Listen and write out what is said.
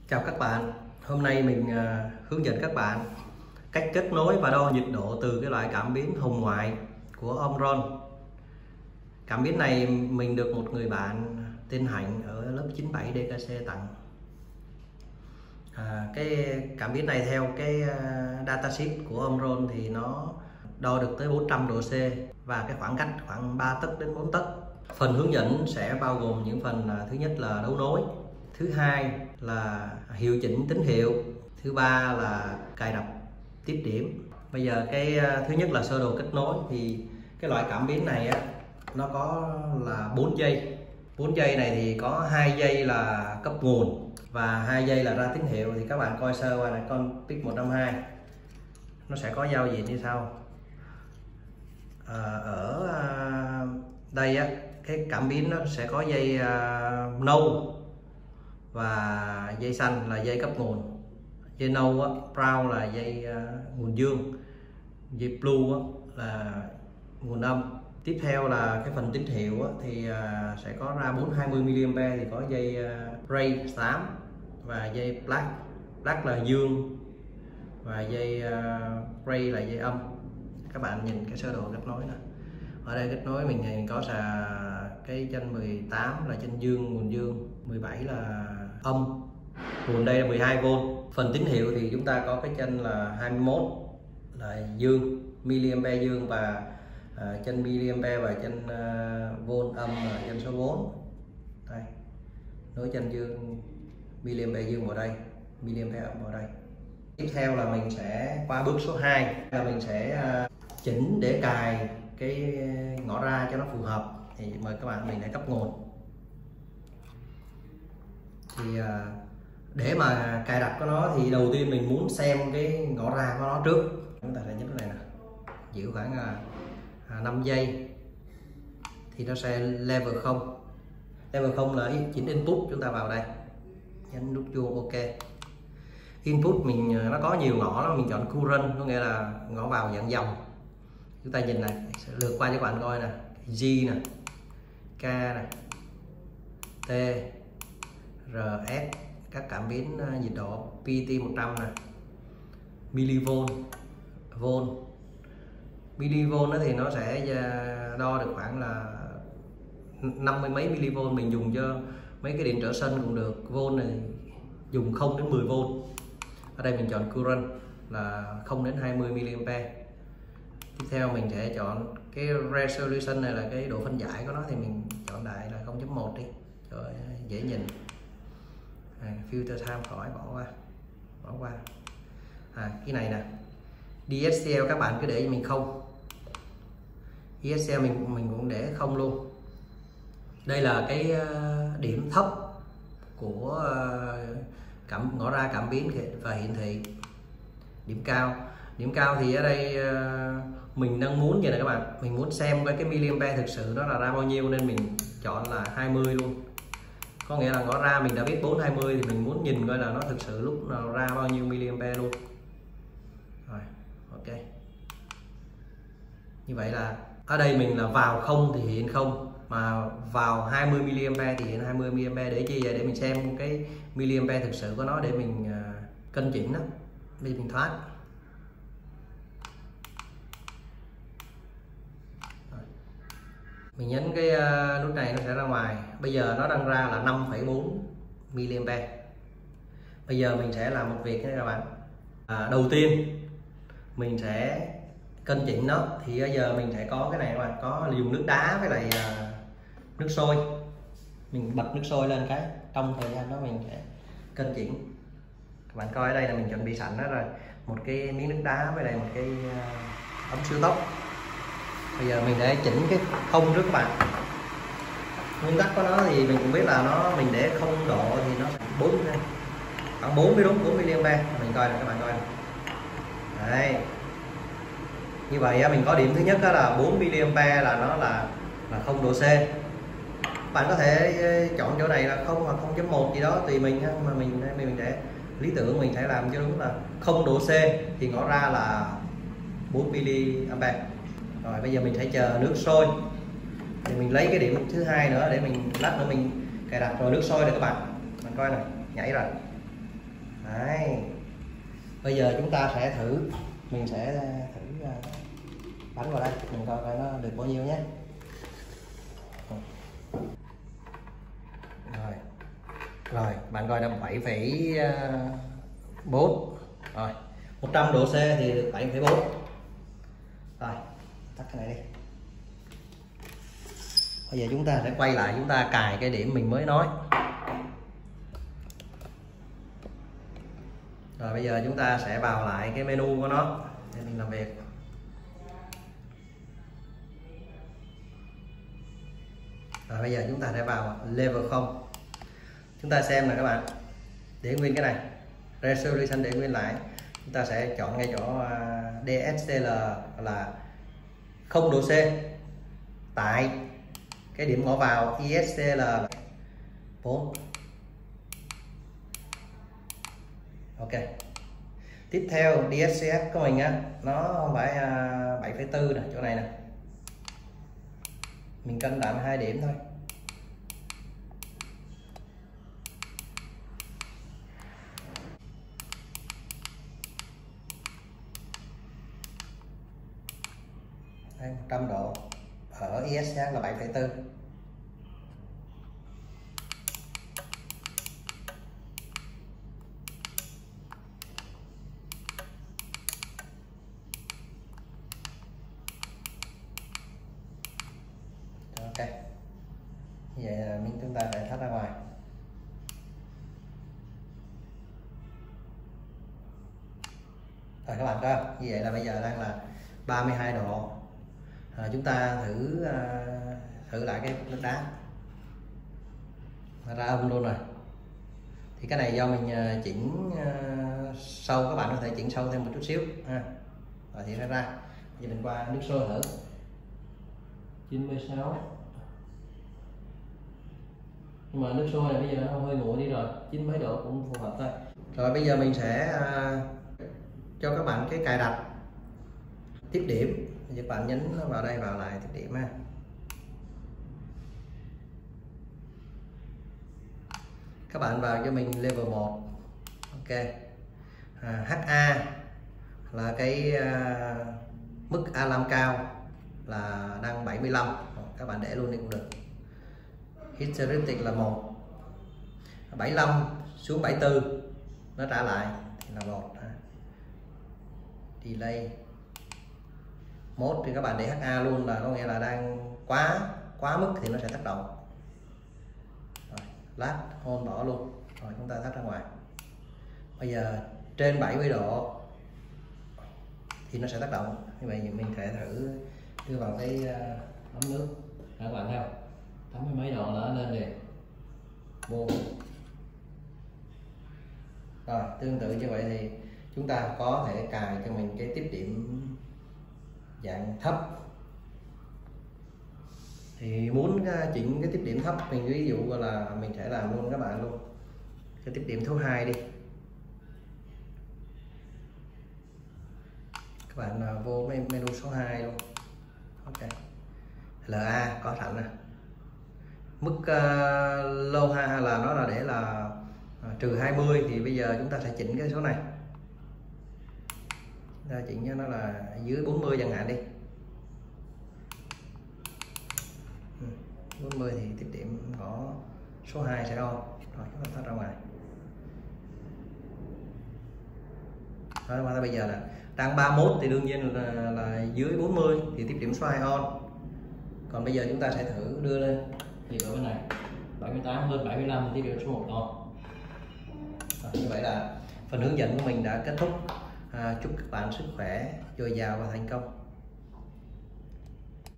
Chào các bạn, hôm nay mình hướng dẫn các bạn cách kết nối và đo nhiệt độ từ cái loại cảm biến hồng ngoại của Omron. Cảm biến này mình được một người bạn tên Hạnh ở lớp 97 DKC tặng. Cái cảm biến này theo cái datasheet của Omron thì nó đo được tới 400 độ C và cái khoảng cách khoảng 3 tấc đến 4 tấc. Phần hướng dẫn sẽ bao gồm những phần thứ nhất là đấu nối, thứ hai là hiệu chỉnh tín hiệu, thứ ba là cài đặt tiếp điểm. Bây giờ cái thứ nhất là sơ đồ kết nối. Thì cái loại cảm biến này á, nó có là 4 dây. 4 dây này thì có 2 dây là cấp nguồn và 2 dây là ra tín hiệu. Thì các bạn coi sơ qua này, con PIC 152 nó sẽ có giao diện như sau. Ở đây á, cái cảm biến nó sẽ có dây nâu và dây xanh là dây cấp nguồn. Dây nâu á, brown là dây nguồn dương, dây blue á, là nguồn âm. Tiếp theo là cái phần tín hiệu á, thì sẽ có ra 420 mA thì có dây gray xám và dây black là dương và dây gray là dây âm. Các bạn nhìn cái sơ đồ kết nối nè. Ở đây kết nối mình có cái chân 18 là chân dương, nguồn dương, 17 là âm, nguồn đây là 12V. Phần tín hiệu thì chúng ta có cái chân là 21 là dương, mA dương và chân mA và chân V âm là chân số 4. Đây, nối chân dương mA dương vào đây, mA âm vào đây. Tiếp theo là mình sẽ qua bước số 2 là mình sẽ chỉnh để cài cái ngõ ra cho nó phù hợp. Thì mời các bạn mình để cấp nguồn. Thì để mà cài đặt của nó thì đầu tiên mình muốn xem cái ngõ ra của nó trước. Chúng ta sẽ nhấn cái này nè, giữ khoảng 5 giây thì nó sẽ level 0. Level 0 là chỉnh input, chúng ta vào đây nhấn nút chuông OK. Input mình nó có nhiều ngõ lắm, mình chọn current có nghĩa là ngõ vào dạng dòng. Chúng ta nhìn này, sẽ lượt qua cho các bạn coi nè, G nè, K nè, T, RS, các cảm biến nhiệt độ, PT 100 nè, mV, volt. MV thì nó sẽ đo được khoảng là 50 mấy mV, mình dùng cho mấy cái điện trở sân cũng được. Volt này dùng 0 đến 10V. Ở đây mình chọn current là 0 đến 20 mA. Tiếp theo mình sẽ chọn cái resolution này là cái độ phân giải của nó, thì mình chọn đại là 0.1 đi cho dễ nhìn. Filter time khỏi bỏ qua. Cái này nè, DSL các bạn cứ để cho mình không. DSL mình cũng để không luôn. Đây là cái điểm thấp của ngõ ra cảm biến và hiển thị. Điểm cao thì ở đây mình đang muốn vậy nè các bạn, mình muốn xem cái mA thực sự nó là ra bao nhiêu nên mình chọn là 20 luôn. Có nghĩa là ngõ ra mình đã biết 420 thì mình muốn nhìn coi là nó thực sự lúc nào ra bao nhiêu mA luôn. Rồi, OK. Như vậy là ở đây mình là vào 0 thì hiện 0, mà vào 20 mA thì hiện 20 mA. Để chi vậy? Để mình xem cái mA thực sự của nó để mình cân chỉnh đó. Bây giờ mình thoát. Mình nhấn cái nút này nó sẽ ra ngoài. Bây giờ nó đang ra là 5,4 mA. Bây giờ mình sẽ làm một việc nha các bạn. Đầu tiên mình sẽ cân chỉnh nó. Thì bây giờ mình sẽ có cái này các bạn, có dùng nước đá với lại nước sôi. Mình bật nước sôi lên cái, trong thời gian đó mình sẽ cân chỉnh. Các bạn coi ở đây là mình chuẩn bị sẵn đó rồi, một cái miếng nước đá với lại một cái ấm siêu tốc. Bây giờ mình để chỉnh cái không trước các bạn. Nguyên tắc của nó thì mình cũng biết là mình để 0 độ thì nó khoảng 4 mới đúng, 4 mA. Mình coi này, các bạn coi này. Đấy. Như vậy mình có điểm thứ nhất đó là 4 mA là nó là 0 độ C. Các bạn có thể chọn chỗ này là 0 hoặc 0.1 gì đó tùy mình, mà mình để lý tưởng mình sẽ làm cho đúng là 0 độ C thì ngõ ra là 4 mA. Rồi bây giờ mình sẽ chờ nước sôi. Thì mình lấy cái điểm thứ hai nữa để mình lát nữa mình cài đặt. Rồi nước sôi này các bạn coi này, nhảy rồi. Đấy. Bây giờ chúng ta sẽ thử, mình sẽ thử bắn vào đây, mình coi coi nó được bao nhiêu nhé. Rồi bạn coi là 7,4. Rồi 100 độ C thì được 7,4. Rồi tắt cái này đi. Bây giờ chúng ta sẽ quay lại, chúng ta cài cái điểm mình mới nói. Rồi bây giờ chúng ta sẽ vào lại cái menu của nó để mình làm việc. Rồi bây giờ chúng ta sẽ vào level 0. Chúng ta xem nè các bạn, để nguyên cái này resolution để nguyên lại, chúng ta sẽ chọn ngay chỗ DSCL là 0 độ C tại cái điểm ngõ vào ISCL là 4. Ok. Tiếp theo DSCS của mình á, nó không phải 7,4 nè, chỗ này nè, mình cân đạm 2 điểm thôi. Đây, 100 độ ở ISCS là 7,4. Ok, như vậy là chúng ta phải thoát ra ngoài. Rồi các bạn coi, như vậy là bây giờ đang là 32 độ. Chúng ta thử lại cái nước đá, ra âm luôn rồi. Thì cái này do mình chỉnh sâu, các bạn có thể chỉnh sâu thêm một chút xíu ha. Rồi thì ra. Giờ mình qua nước sôi thử. 96. Nhưng mà nước sôi này bây giờ nó hơi nguội đi rồi, 9 mấy độ cũng phù hợp thôi. Rồi bây giờ mình sẽ cho các bạn cái cài đặt tiếp điểm. Bây giờ các bạn nhấn vào đây, vào lại tiếp điểm ha. Các bạn vào cho mình level 1. Ok. HA là cái mức alarm cao là đang 75, các bạn để luôn đi cũng được. Heuristic là 1. 75 xuống 74 nó trả lại thì là 1. Delay mode thì các bạn để HA luôn, là có nghĩa là đang quá mức thì nó sẽ tác động. Rồi, last on bỏ luôn. Rồi chúng ta tắt ra ngoài. Bây giờ trên 70 độ thì nó sẽ tác động. Như vậy mình sẽ thử đưa vào cái ấm nước. Các bạn thấy không? 80 mấy độ là lên liền. Vô. Rồi tương tự như vậy thì chúng ta có thể cài cho mình cái tiếp điểm dạng thấp. Thì muốn chỉnh cái tiếp điểm thấp, mình ví dụ là mình sẽ làm luôn các bạn luôn cái tiếp điểm thứ 2 đi. Các bạn vô menu số 2 luôn. Ok. LA có sẵn nè. Mức low ha là nó là để là trừ 20, thì bây giờ chúng ta sẽ chỉnh cái số này. Chúng ta chỉnh cho nó là dưới 40 chẳng hạn đi. 40 thì tiếp điểm có số 2 sẽ on. Rồi chúng ta tắt ra ngoài. Đó, mà bây giờ là đang 31 thì đương nhiên là dưới 40 thì tiếp điểm số 2 on. Còn bây giờ chúng ta sẽ thử đưa lên thì ở bên này 78 hơn 75 thì tiếp điểm số 1 on. Như vậy là phần hướng dẫn của mình đã kết thúc. Chúc các bạn sức khỏe dồi dào và thành công.